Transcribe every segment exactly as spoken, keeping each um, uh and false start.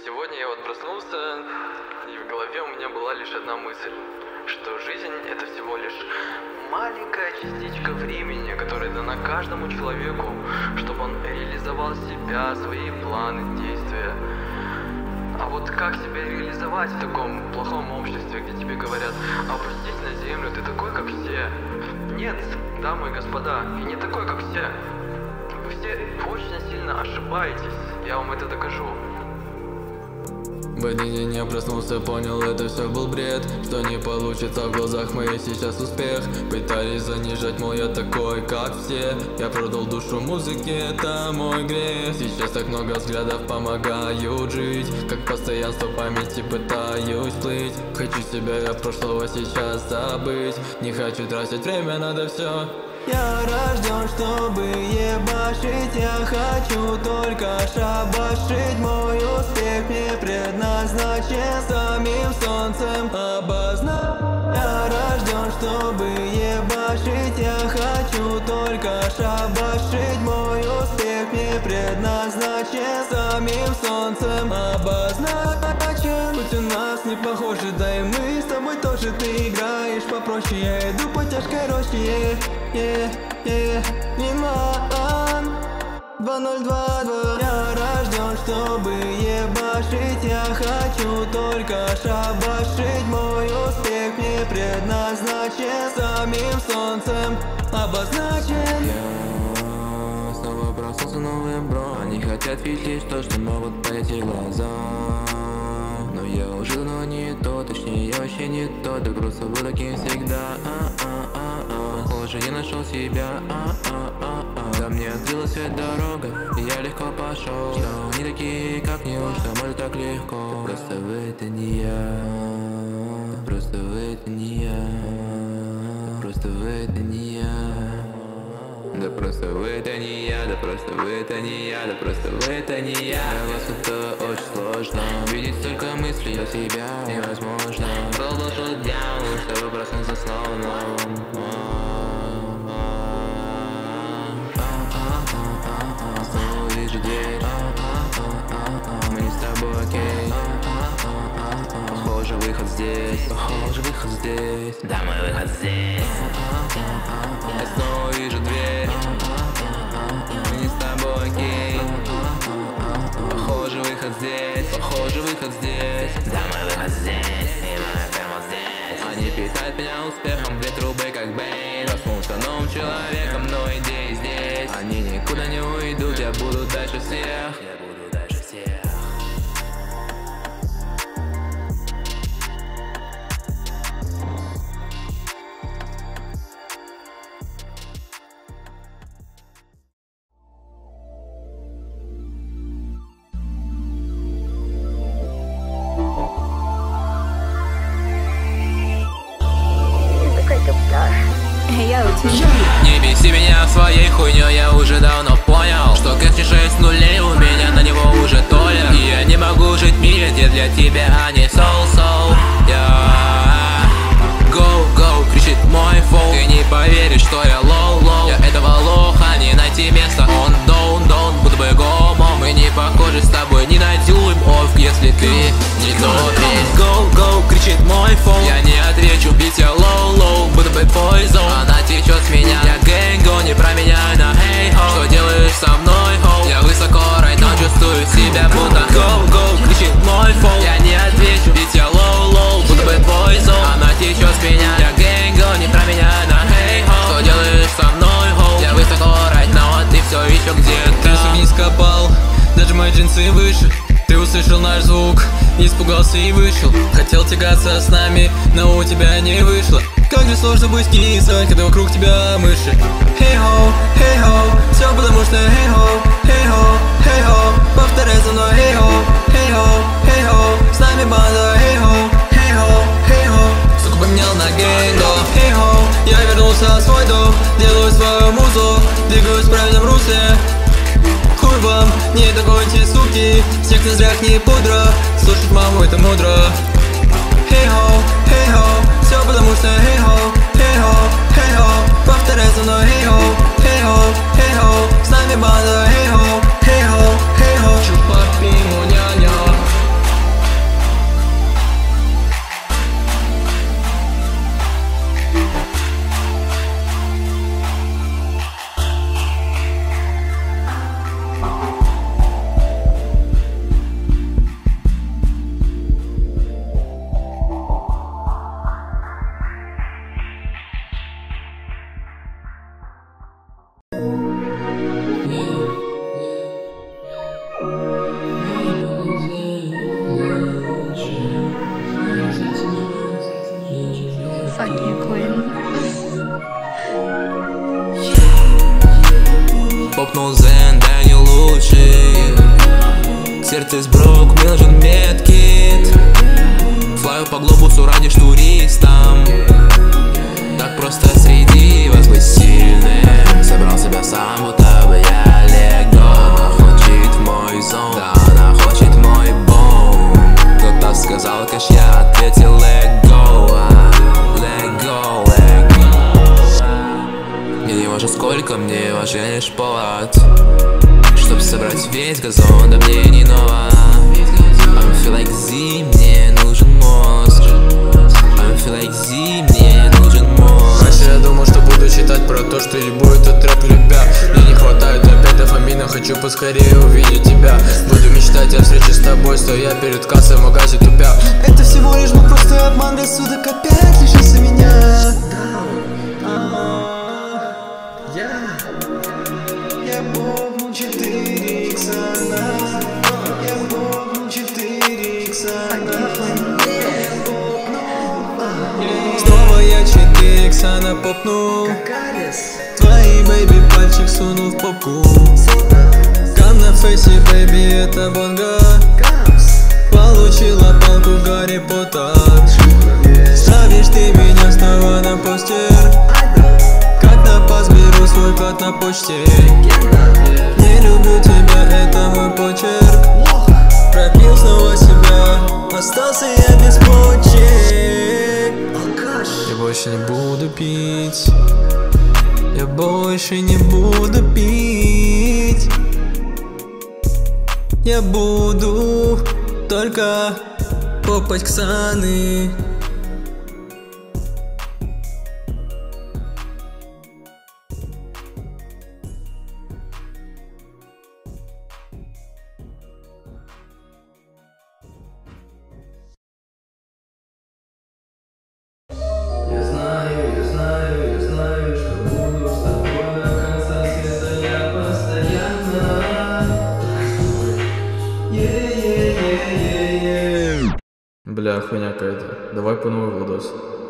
Сегодня я вот проснулся, и в голове у меня была лишь одна мысль, что жизнь — это всего лишь маленькая частичка времени, которая дана каждому человеку, чтобы он реализовал себя, свои планы, действия. А вот как себя реализовать в таком плохом обществе, где тебе говорят: опустись на землю, ты такой, как все? Нет, дамы и господа, я не такой, как все. Вы все очень сильно ошибаетесь, я вам это докажу. В один день я проснулся, понял, это все был бред, что не получится в глазах моих сейчас успех. Пытались занижать, мол, я такой, как все. Я продал душу музыке, это мой грех. Сейчас так много взглядов помогают жить, как постоянство памяти пытаюсь плыть. Хочу себя я прошлого сейчас забыть, не хочу тратить время, надо все. Я рожден, чтобы ебашить, я хочу только шабашить. Мой успех мне предназначен, самим солнцем обозначен. Я рожден, чтобы ебашить, я хочу только шабашить. Мой успех мне предназначен, самим солнцем обозначен. Хоть у нас не похожи, да и мы с тобой тоже. Ты играешь попроще, я иду по тяжкой роще. Yeah, yeah, Милан два ноль два два. Я рожден, чтобы ебашить, я хочу только шабашить. Мой успех мне предназначен, самим солнцем обозначен. Я снова проснулся новым, бро. Они хотят видеть то, что могут пойти глаза. Но я уже давно не то, точнее я вообще не то. Да грустно был таким всегда. А-а-а-а. Похоже, я нашел себя. А-а-а-а. Да мне открылась вся дорога, и я легко пошел. Что они такие, как неужто может так легко? Да просто в это не я. Да просто в это не я. Да просто в это не я. Да просто в это не я, да просто в это не я, да просто в это не я. Для вас это очень сложно, видеть столько мыслей о себя невозможно. Продолжу дня, чтобы проснуться снова новым. Снова вижу дверь, мы не с тобой окей. Похоже, выход здесь, похоже, выход здесь. Да, мой выход здесь. Я снова вижу дверь, мы не с тобой окей. Похоже, выход здесь, похоже, выход здесь. Да, мой выход здесь, и моя прямо здесь. Они питают меня успехом, две трубы как Бэйн. Проснулся новым человеком, но идеи здесь. Они никуда не уйдут, я буду дальше всех. Я буду дальше всех. Не беси меня своей хуйней, я уже давно понял, что каждый шесть нулей у меня на него уже толер. И я не могу жить в мире, где для тебя, а не соу-соу. Я go, go, кричит мой фоу. Ты не поверишь, что я лоу-лоу. Я этого лоха не найти место. Он down, down, будто бы гомо. Мы не похожи с тобой ни на дюйм оф, если ты не тот. Go, go, кричит мой фоу. Я не отвечу, бить я лоу-лоу, будто бы poison. Она течет с меня, я гэнго, не променяй на хей-хо. Что делаешь со мной, хоу? Я высоко, right now, чувствую себя будто go, go, кричит мой фоу. Я не отвечу, ведь я low-low, будто бы poison. Она течет с меня, я гэнго, не променяй на хей-хо. Что делаешь со мной, хоу? Я высоко, right now, а ты все еще где-то. Крысу вниз копал, даже мои джинсы выше. Ты услышал наш звук, испугался и вышел. Хотел тягаться с нами, но у тебя не вышло. Как же сложно быть кисой, когда вокруг тебя мыши. Хей-хоу, хей-хоу, все потому что хей-хоу, хей-хоу, хей-хоу. Повторяй за мной хей-хоу, хей-хоу, хей-хоу. С нами банда хей-хоу, хей-хоу, хей-хоу. Сука поменял на гэнго, хей-хоу. Я вернулся в свой дом, делаю свою музу, двигаюсь в правильном русле. Хуй вам, не такой суки, всех на зрях не пудра. Слушать маму это мудро. Хей-хоу, хей-хоу, все потому что хей-хоу, хей-хоу, хей-хоу. Повторяй за мной хей-хоу, хей-хоу, хей-хоу. С нами банда хей-хоу, хей-хоу, хей-хоу. Чупапи, няня. попнул зен, да не лучший. Сердце сброк, мне нужен медкит. Флаю по глобусу, радишь туристам. Так просто среди вас быть сильным. Собрал себя сам, будто бы я Лего. Она хочет мой зон, да, она хочет мой бом. Кто-то сказал кэш, я ответил let go, let go, let go. Мне не важно сколько, мне важен лишь повод, чтоб собрать весь газон, да мне не ново. I feel like Z, мне нужен мозг. I feel like Z, мне нужен мозг. Раньше я думал, что буду читать про то, что ебу этот трэп любя. Мне не хватает опять дофамина, хочу поскорее увидеть тебя. Буду мечтать о встрече с тобой, стоя перед кассой в магазе тупя. Это всего лишь был простой обман, рассудок опять лишился меня. Я помню четыре икса, я помню четыре икса. Снова я четыре икса напопнул. Твои бэйби пальчик сунул в попку. Кам на фейсе, бэйби, это бонга. Получила палку Гарри Поттер. Ставишь ты меня снова на постер. Когда позберу свой код на почте. Не люблю тебя, это мой почерк. Пропил снова себя, остался я без почек. Я больше не буду пить. Я больше не буду пить. Я буду только попать Ксаны. Бля, хуйня какая-то. Давай по новый Владос.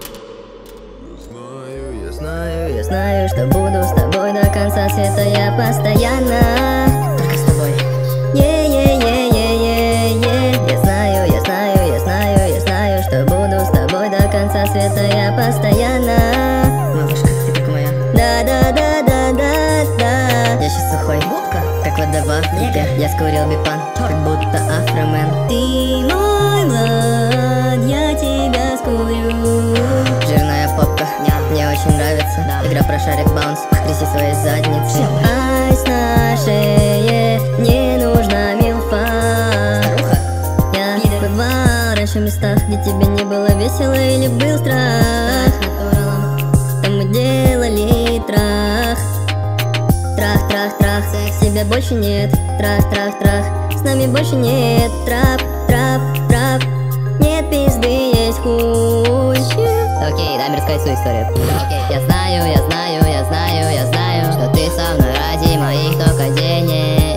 Я знаю, я знаю, что буду с тобой до конца света. Я постоянно только с тобой. Е-е-е-е-е-е. Я знаю, я знаю, я знаю, я знаю, что буду с тобой до конца света. Я постоянно. Малышка, ты как моя. Да-да-да-да-да-да. Я сейчас сухой, как вода в Африке. Я скурил бипан, как будто афромен. Ты мой влад, я тебя скурю. Жирная попка, мне очень нравится. Игра про шарик баунс, тряси своей задницы. Айс на шее, не нужна милфа. Я бывал раньше в местах, где тебе не было весело или был страх. Там мы делали трах. Трах, трах, трах, тебя больше нет. Трах, трах, трах, с нами больше нет. Трап, трап, трап, нет пизды, есть хуй. Окей, дай мне рассказать свою историю. Окей, я знаю, я знаю, я знаю, я знаю, что ты со мной ради моих только денег.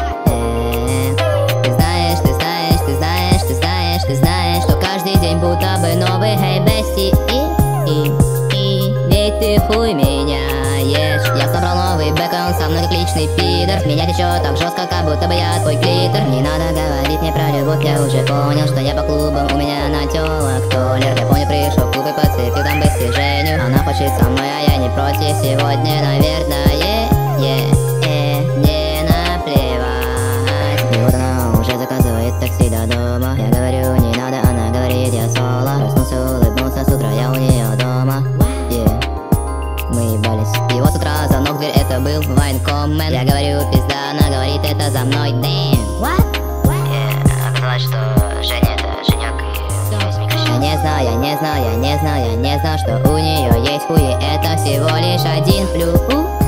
Ты знаешь, ты знаешь, ты знаешь, ты знаешь, ты знаешь, что каждый день будто бы новый. Hey, bestie, и, и, и, ведь ты хуй меня ешь. Я собрал новый бэк, он со мной как личный пидор. Меня течет так жестко, как будто бы я твой клитор. Не надо говорить мне про любовь, я уже понял, что я по клубам, у меня на телок толер. Я понял, пришел в клуб и подцепил там достижению. Она хочет со мной, а я не против. Сегодня, наверное, е, е, е, не наплевать. И вот она уже заказывает такси до дома. Я говорю, не надо, она говорит, я соло. Проснулся, улыбнулся, с утра я у нее дома. Yeah. Мы ебались. И вот с утра звонок в дверь, это был Вайн Коммен. Я говорю, пизда, она говорит, это за мной. Damn. What? Yeah. Оказалось, что Женя это Женек и я не знал, я не знал, я не знал, я не знал, что у нее есть хуй. Это всего лишь один плюс.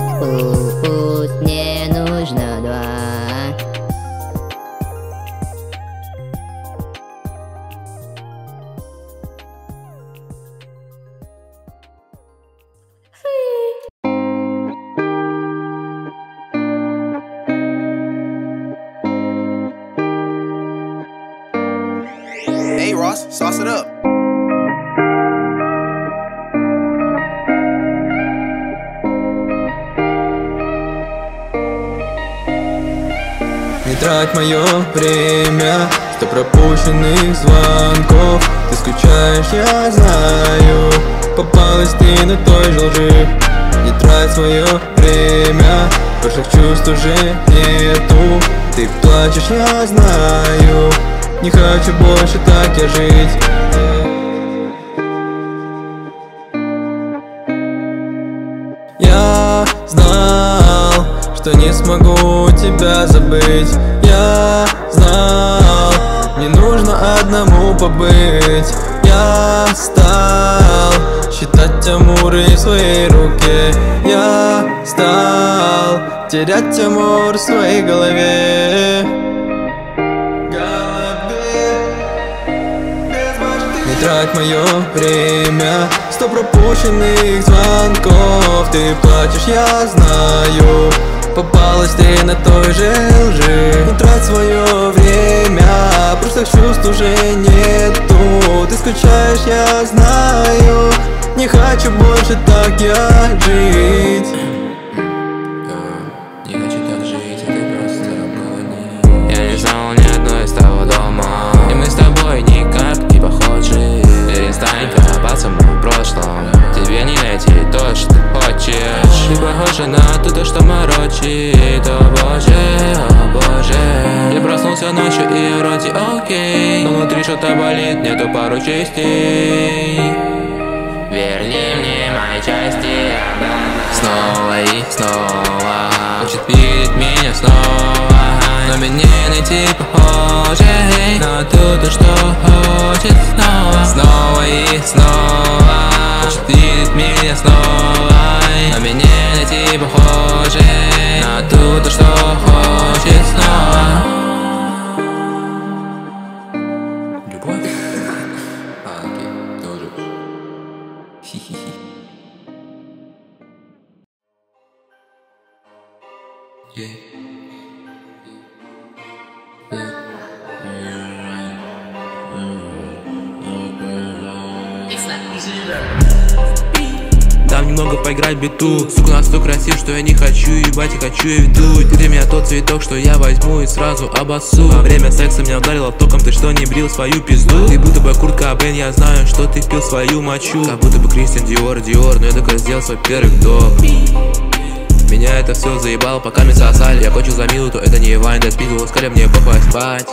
Мне нужно два. Hey Ross, sauce it up. трать мое время, сто пропущенных звонков. Ты скучаешь, я знаю, попалась ты на той же лжи. Не трать свое время, прошлых чувств уже нету. Ты плачешь, я знаю, не хочу больше так я жить. Я знал, что не смогу тебя забыть. Я знал, мне нужно одному побыть. Я стал считать амуры в своей руке. Я стал терять амур в своей голове. Не трать мое время, сто пропущенных звонков. Ты плачешь, я знаю, попалась ты на той же лжи. Не трать свое время, прошлых чувств уже нету. Ты скучаешь, я знаю, не хочу больше так я жить. Не хочу так жить, а ты просто обмани. Я не знал ни одной из того дома, и мы с тобой никак не похожи. Перестань копаться в моем прошлом, тебе не найти то, что ты хочешь. Ты похожа на то, что морочит, о боже, о боже. Я проснулся ночью и вроде окей, но внутри что-то болит, нету пару частей. Верни мне мои части снова и снова. Хочет видеть меня снова, но меня найти похожей на то, что хочет снова. Снова и снова. Хочет видеть меня снова, но меня найти похожей на то, что хочет снова. Любовь? А, окей, тоже. Хи-хи-хи. Yeah. Дам немного поиграть в биту. Сука, настолько красив, что я не хочу ебать, и хочу и веду. Ты для меня тот цветок, что я возьму и сразу обоссу. Во время секса меня ударило током, ты что, не брил свою пизду? Ты будто бы Курт Кобейн, я знаю, что ты пил свою мочу. Как будто бы Кристиан Диор, Диор, но я только сделал свой первый вдох. Меня это все заебало, пока мы сосали. Я кончил за минуту, это не вайн, да спидвал, скорее мне похуй спать.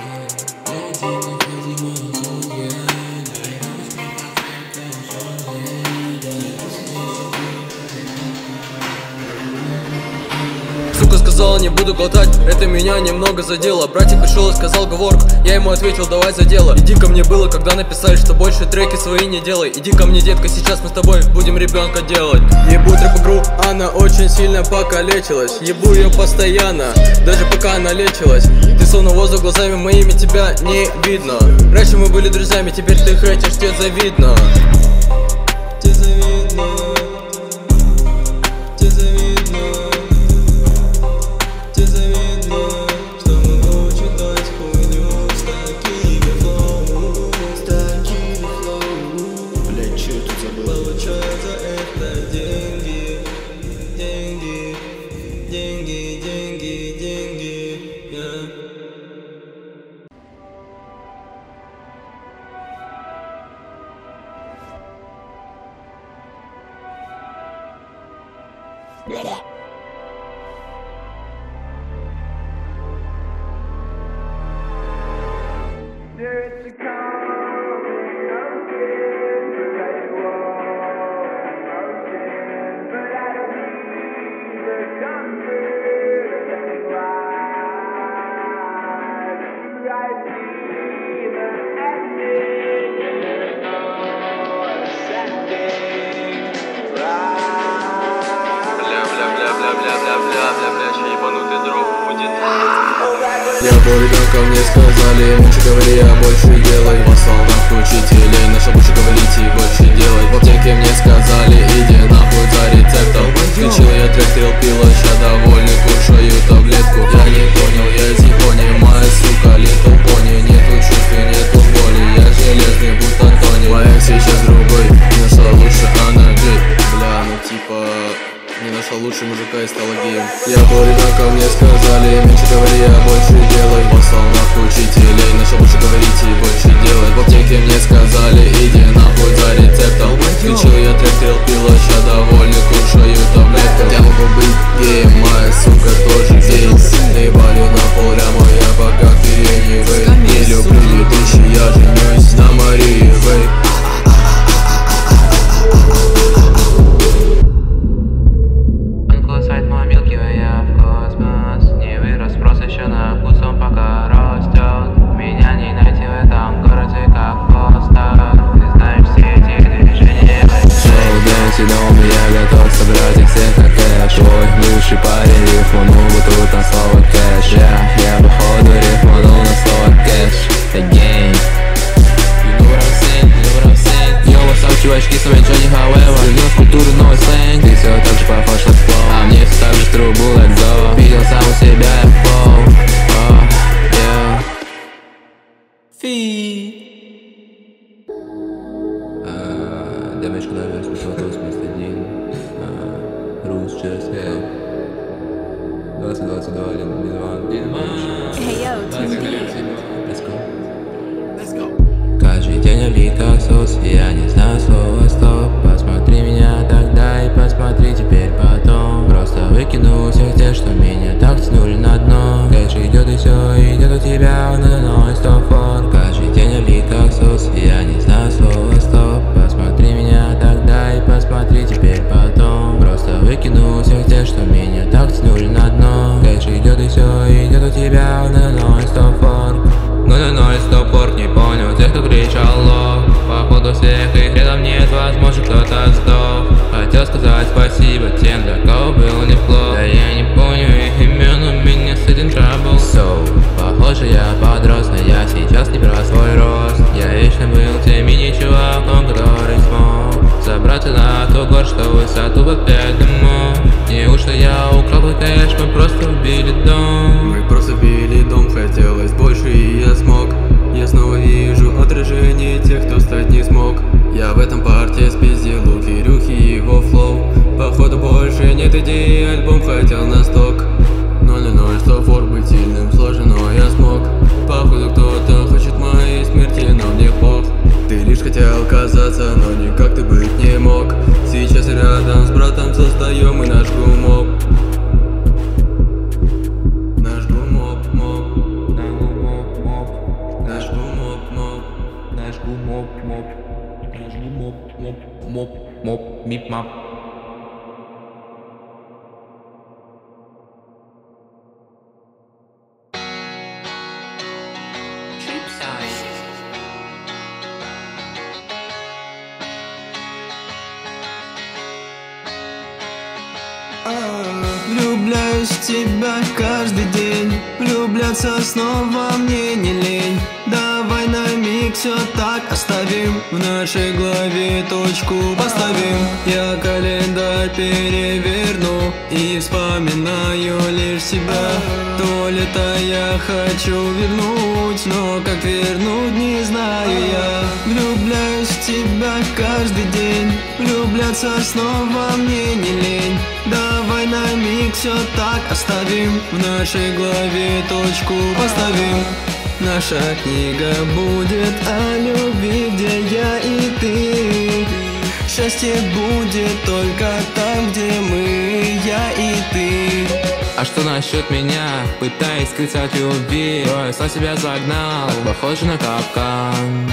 Сука сказала, не буду глотать, это меня немного задело. Братик пришел и сказал говорку, я ему ответил, давай за дело. Иди ко мне было, когда написали, что больше треки свои не делай. Иди ко мне, детка, сейчас мы с тобой будем ребенка делать. Ебу трэп-игру, она очень сильно покалечилась. Ебу ее постоянно, даже пока она лечилась. Ты словно воздух глазами моими, тебя не видно. Раньше мы были друзьями, теперь ты храчишь, тебе завидно. Тебе завидно. Тебе завидно. Тебе завидно, что могу читать хуйню с такими флоу, с такими флоу. Блять, чё я тут забыл? Получаю за это деньги, деньги, деньги, деньги, деньги, yeah. Я был ребенком, мне сказали, меньше говори, а больше делай. Послал нахуй учителей, нашел больше говорить и больше делать. В аптеке мне сказали, иди нахуй за рецептом. Включил я трек, стрел пила, ща довольный, кушаю таблетку. Я не понял, я из Японии, моя сука, Little Pony. Нету чувств и нету боли, я железный, будто Тони. Моя сейчас другой, не нашла лучше, она гей. Бля, ну типа... Не нашел лучше мужика и стала геем. Я был ребенком, мне сказали, меньше говори, а больше бывший парень рифманул бы тут на слово кэш. Я, я походу рифманул на слово кэш. Again. You know what I'm saying, you know what I'm saying. Yo, what's up, чувачки, с вами Джонни However. Влюблен в культуру, новый сленг. Ты все так же похож на флоу, а мне все так же в трубу like go. Видел сам у себя я флоу. Oh, yeah. Фи. Девочка, наверное, слышала восемьдесят один. Рус, just yeah. двадцать двадцать два, один, два. Hey yo, Let's go. Let's go. Каждый день обид как соус, я не знаю слова стоп. Посмотри меня тогда и посмотри теперь потом. Просто выкину всех тех, что меня так тянули на дно. Дальше идет и все, идет у тебя, на но стоп фон. Каждый день обид как соус, я не знаю слова стоп. Посмотри меня тогда и посмотри теперь потом. Просто выкину всех тех, что меня так тянули на дно. Дальше идет и все, идет у тебя, на но стоп фон. Ну да ноль стоп форк, не понял тех, кто кричал лох. Походу всех их рядом нет, возможно кто-то сдох. Хотел сказать спасибо тем, для кого было неплохо. Да я не помню их имен, у меня с этим trouble. So, похоже я подрос, но я сейчас не про свой рост. Я вечно был тем мини-чуваком, который смог забраться на тот гор, что высоту под пять домов. Неужто я украл твой кэш, мы просто убили дом. Мы просто били дом, хотелось больше и я смог. Я снова вижу отражение тех, кто стать не смог. Я в этом парте спиздил у Кирюхи его флоу. Походу больше нет идеи, альбом хотел на сток. ноль ноль ноль, сто фор, быть сильным сложно, но я смог. Походу кто-то хочет моей смерти, но мне пох. Ты лишь хотел казаться, но никак ты быть не мог. Сейчас рядом с братом создаем мы наш гумоп. Наш гумоп, моп. Наш гумоп, моп. Наш гумоп, моп. Наш гумоп, моп. Наш гумоп, моп. Моп, моп, мип, мап. Влюбляюсь в тебя каждый день. Влюбляться снова мне не лень. Давай на миг все так оставим. В нашей голове точку поставим. Я календарь переверну и вспоминаю лишь себя. То лето я хочу вернуть, но как вернуть не знаю я. Влюбляюсь в тебя каждый день. Влюбляться снова мне не лень. Давай на миг все так оставим. В нашей голове точку поставим. Наша книга будет о любви, где я и ты. Счастье будет только там, где мы, я и ты. А что насчет меня? Пытаясь скрыться от любви, ой, сам себя загнал, похоже на капкан.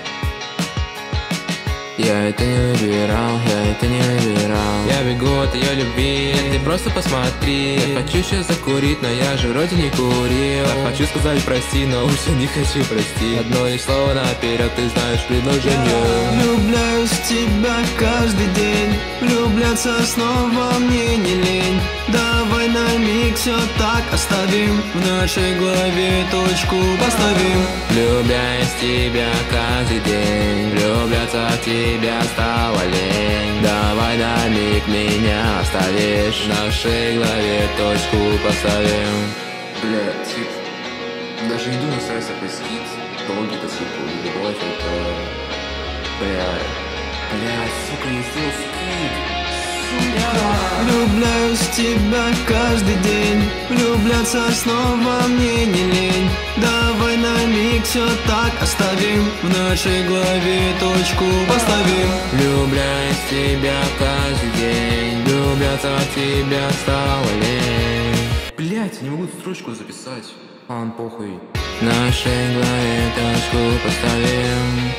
Я это не выбирал, я это не выбирал. Я бегу от ее любви, ты просто посмотри. Я хочу сейчас закурить, но я же вроде не курил. Я хочу сказать прости, но уже не хочу простить. Одно лишь слово наперед, ты знаешь предложение. Влюбляюсь в тебя каждый день. Влюбляться снова мне не лень. Давай на миг все так оставим. В нашей голове точку поставим. Влюбляюсь в тебя каждый день. Влюбляться в тебя стало лень. Давай на миг меня оставишь. В нашей голове точку поставим. Бля, тип, даже не думаю ставить такой скид. Долгий-то типа, любовь это... Бля, бля, сука, не сделал скид. Влюбляюсь в тебя каждый день. Влюбляться снова мне не лень. Давай на миг все так оставим. В нашей голове точку поставим. Влюбляюсь в тебя каждый день. Влюбляться в тебя стало лень. Блять, не могу строчку записать. Ладно, похуй. В нашей голове точку поставим.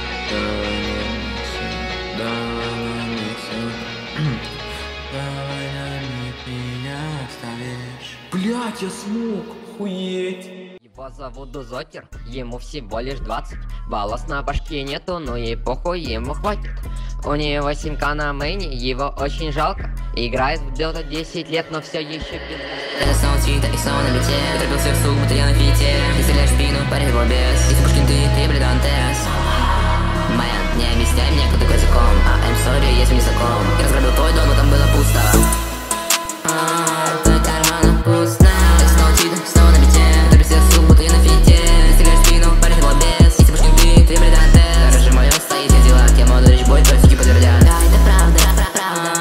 Давай на миг меня оставишь. Блять, я смог, охуеть. Его зовут Дозокер, ему всего лишь двадцать. Волос на башке нету, но ей похуй, ему хватит. У него симка на мэйне, его очень жалко. Играет в Dota десять лет, но все еще пизда. Это снова чита и снова на бите. Я торопился в сук, будто я на фите. Ты стреляешь в спину, парень его без. Если Пушкин ты, ты бледантес. Мэн, не объясняй мне, кто такой языком. А I'm sorry, если не знаком. Я разграбил твой дом, но там было пусто. Твой карман пусто. Это снова чита, снова на бите. Я торопился в сук, будто я на фите. Ты стреляешь в спину, парень его без. Если Пушкин ты, ты бледантес. Короче, моё стоит, я дела. Я молодой речбой, твои подтвердят. Да, это правда, правда, правда.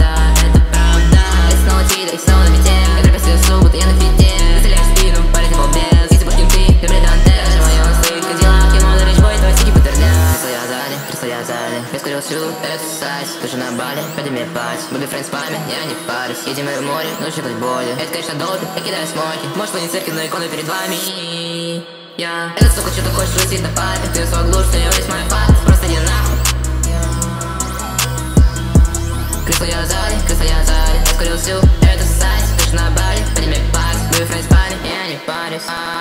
И снова на бите. Я торопился в сук, будто я на фите. Ты стреляешь в спину, парень его без. Если Пушкин ты, ты бледантес. Даже моё стоит, Кадиллак. Я молодой речбой, твои стихи подтвердят. Кресло я сзади, кресло я сзади. Я скурил всю эту сать. Тоже на бале, пойди мне пать. Буду френд с пами, я не парюсь. Едем в море, ночью хоть боли. Это, конечно, долго, я кидаю смоки. Может, вы не церковь, но иконы перед вами. Я Этот сука, что ты хочешь высить на папе. Ты свой глушь, у него есть мой факт. Просто иди нахуй. Кресло я сзади, кресло я сзади. Я скурил всю эту сать. Тоже на бале, пойди мне пать. Буду френд с пами, я не парюсь.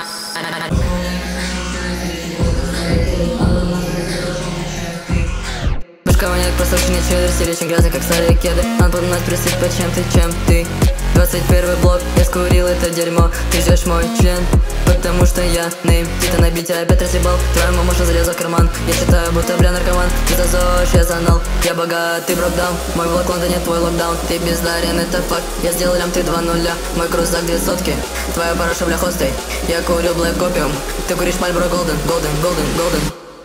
Башка воняет, просто очень чеддер. Стиль очень грязный, как старые кеды. Надо подумать, просить, почем ты, чем ты. Двадцать первый блок, я скурил это дерьмо. Ты ждешь мой член, потому что я нейм. Ты-то на бите опять разъебал. Твоя мамаша залезла в карман. Я считаю, будто бля наркоман. Ты за ЗОЖ, я за нал. Я богат, ты брокдаун. Мой влог в Лондоне, твой локдаун. Ты бездарен, это факт. Я сделал лям, ты два нуля. Мой крузак две сотки. Твоя параша бля хостой. Я курю блэк опиум. Ты куришь Мальборо Голден, Голден, Голден, Голден.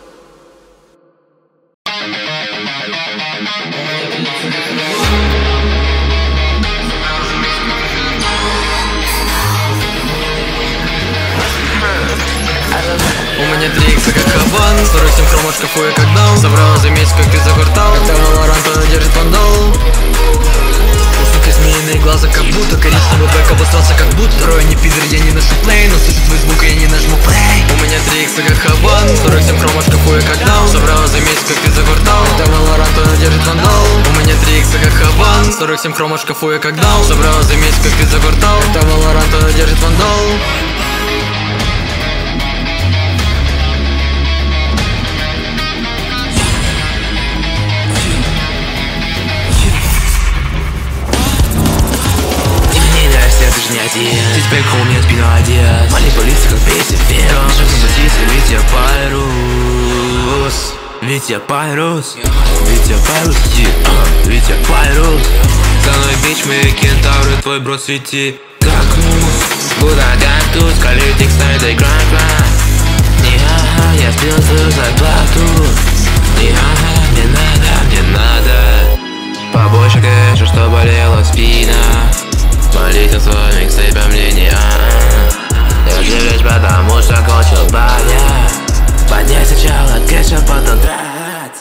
У меня три икса как Хабан, сорок семь хромов в шкафу я как даун. Собрал за месяц, как ты за квартал. Это Valorant, она держит вандал. У суки змеиные глаза, как будто коричневый бэк обосрался, как будто. Второй не пидор, я не ношу плей, но слышу твой звук, я не нажму плей. У меня три икса как Хабан, сорок семь хромов в шкафу я как даун. Собрал за месяц, как ты за квартал. Это Valorant, она держит вандал. У меня три икса как Хабан, сорок семь хромов в шкафу я как даун. Собрал за месяц, как ты за квартал. Это Valorant, она держит вандал. Не один. Ты теперь у меня спину одет. Манипуляция как песифер. Шаг на позиции, ведь я пайрус. Ведь я пайрус. Ведь я пайрус, ведь я пайрус. За мной бич, мы кентавры, твой брод свети как мус. Куда кактус, калитик стоит и кран-кран. Не ага, я сбил свою зарплату. Не ага, мне надо, мне надо побольше кэша, что болела спина. Молись о своем миксе по мнению. Я живешь, потому что кончил баня. Поднять сначала кэша, потом трать.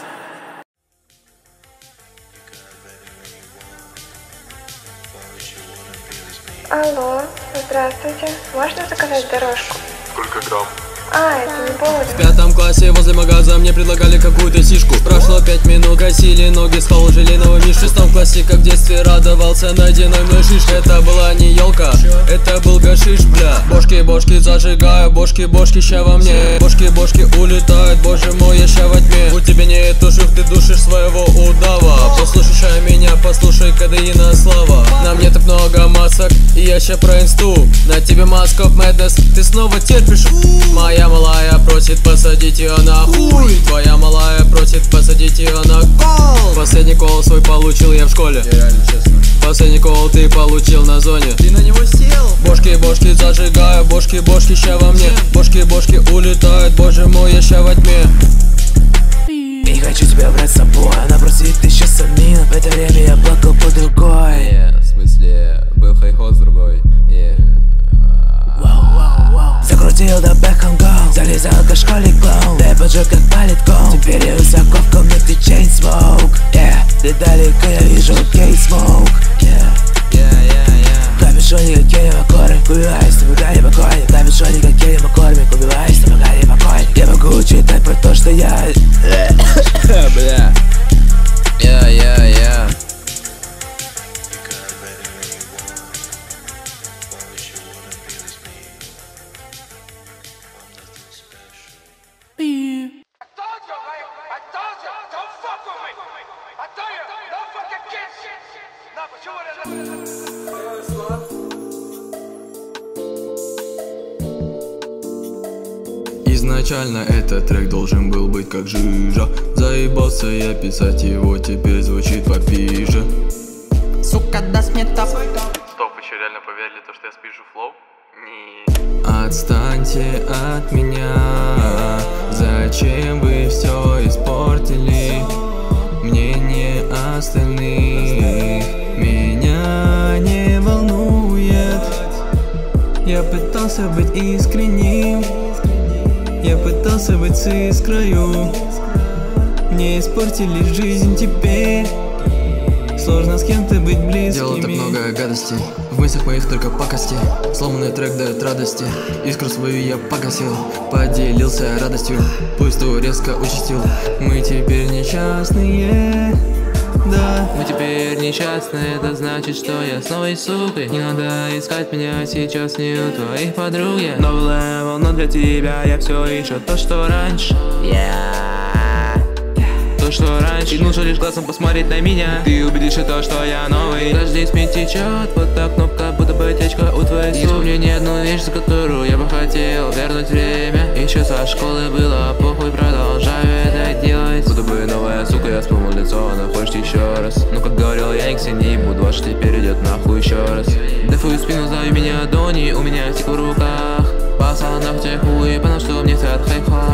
Алло, здравствуйте. Можно заказать дорожку? Сколько грамм? А, это не повод. В пятом классе возле магаза мне предлагали какую-то сишку. Прошло пять минут, гасили ноги, схавал желейного мишку. В шестом классе, как в детстве, радовался найденной мной шишке. Это была не елка, это был гашиш, бля. Бошки-бошки зажигаю, бошки-бошки ща во мне. Бошки-бошки улетают, боже мой, я ща во тьме. У тебя нет ушек, ты душишь своего удава. Послушай меня, послушай кадеина слава. На мне так много масок, и я ща про инсту. На тебе Mask of Madness, ты снова терпишь. Моя малая просит посадить ее на хуй. Твоя малая просит посадить ее на кол. Последний кол свой получил я в школе. Я реально честно. Последний кол ты получил на зоне. Ты на него сел. Бошки-бошки зажигаю, бошки-бошки ща во мне. Бошки-бошки улетают, боже мой, я ща во тьме. Я не хочу тебя брать с собой. Она просит тысячу самин. В это время я плакал по другой. Yeah, в смысле, был хай-хот с другой. Yeah. Закрутил до бэком гол. Залезал как школьник клоун. Дай поджег как палитком. Теперь я высоко в комнате чейнсмоук. Yeah, ты далеко я вижу кейсмоук. Yeah, yeah, yeah, yeah. Капюшоне как Кенни Маккормик. Убиваюсь на богане покойник. Капюшоне как Кенни Маккормик. Убиваюсь на богане покойник. Я могу читать про то, что я... Бля. Я, я, я. Изначально этот трек должен был быть как жижа. Заебался я писать его, теперь звучит попиже. Сука, даст мне топ. Стоп, вы что, реально поверили то, что я спишу флоу? Не. Отстаньте от меня, зачем вы все испортили? Мнение остальных меня не волнует. Я пытался быть искренним, я пытался быть с искрою. Мне испортили жизнь теперь, сложно с кем-то быть близкими. Делал так много гадостей, в мыслях моих только пакости. Сломанный трек дает радости, искру свою я погасил. Поделился радостью, пусть то резко участил. Мы теперь несчастные, да. Мы теперь несчастные, это значит, что я с новой сукой. Не надо искать меня сейчас, не у твоих подруг. Новый левел, но для тебя я все еще то, что раньше. Yeah. То, что раньше. И нужно лишь глазом посмотреть на меня. Ты убедишься то, что я новый. Каждый из меня течет, вот так кнопка, будто бы течка у твоей суки. Вспомни не одну вещь, за которую я бы хотел вернуть время. Еще со школы было похуй, продолжаю это делать. Будто бы новая сука, я вспомнил лицо, она хочет еще раз. Ну как говорил я, Никси, не буду, аж теперь идет нахуй еще раз. Дефую спину, зови меня Дони, у меня стик в руках. Пацанов те хуй, потому что мне хотят хайп-ха.